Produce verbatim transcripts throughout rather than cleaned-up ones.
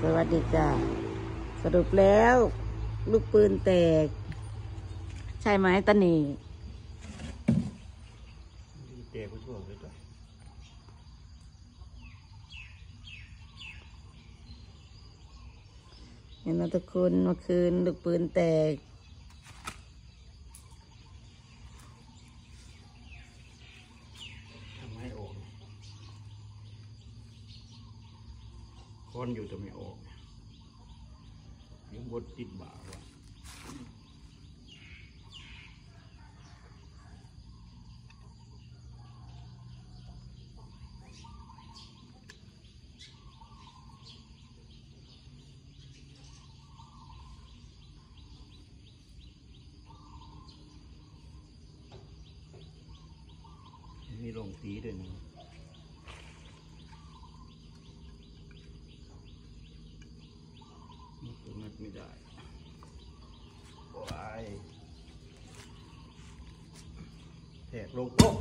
สวัสดีจ้าสรุปแล้วลูกปืนแตกใช่ไหมตาหนีแตกไปทั่วเลยจ้ะเห็นไหมทุกคนเมื่อคืนลูกปืนแตกทำให้ออกคอนอยู่แต่ไม่ออกยังบดติดบ่าวะมีลงสีด้วยนะตัวนัดไม่ได้ว้ายแตกลงโต๊ะ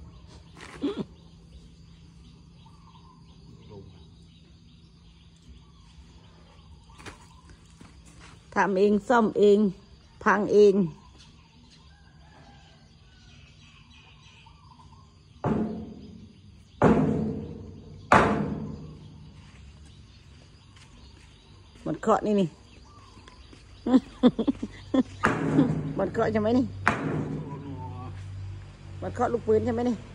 ลงทำเองซ่อมเองพังเองมันเคาะนี่นี่ มันเคาะใช่ไหมนี่มันเคาะลูกปืนใช่ไหมนี่